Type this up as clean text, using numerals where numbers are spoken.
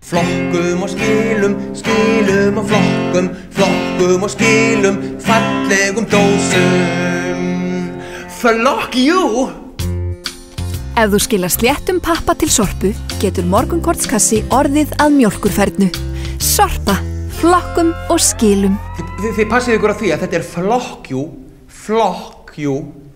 Flokkum og skilum, skilum og flokkum, flokkum og skilum, fallegum dósum. Flock you! Ef þú skilar sléttum pappa til Sorpu, getur morgunkortskassi orðið að mjólkurfernu. Sorpa, flokkum og skilum. Þið passið ykkur á því að þetta er flock you.